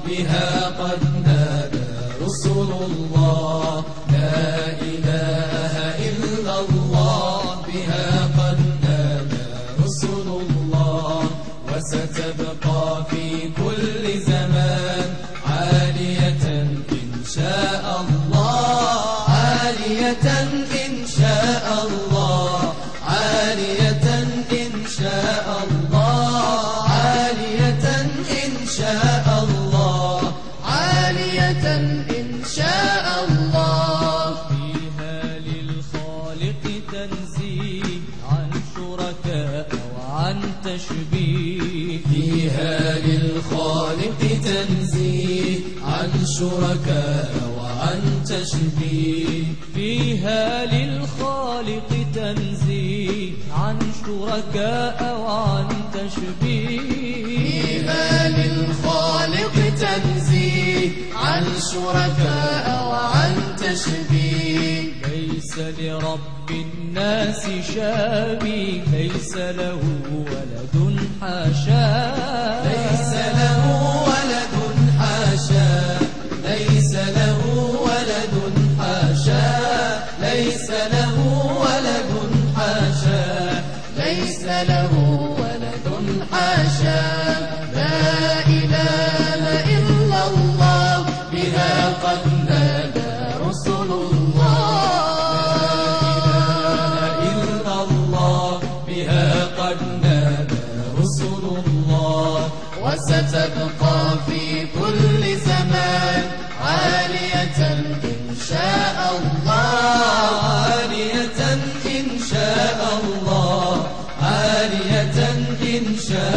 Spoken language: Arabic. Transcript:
بها قد نادى رسل الله. لا إله إلا الله بها قد نادى رسل الله. وستبقى في كل زمان عالية إن شاء الله، عالية إن شاء الله، عالية إن شاء الله، عالية إن شاء الله، عالية إن شاء الله. فيها للخالق تنزيه عن شركاء وعن تشبيه. فيها للخالق تنزيه عن شركاء وعن تشبيه. فيها للخالق تنزيه عن شركاء وعن تشبيه. فيها للخالق تنزيه عن شركاء وعن تشبيه. ليس لرب الناس شابه، ليس له ولد حاشا، ليس له ولد حاشا، ليس له ولد حاشا، ليس له ولد حاشا، ليس له ولد حاشا. لا إله إلا الله بها قد نادى رسل الله. لا إله إلا الله بها قد نادى رسل الله. وستبقى في كل زمان عالية إن شاء الله، عالية إن شاء الله، عالية إن شاء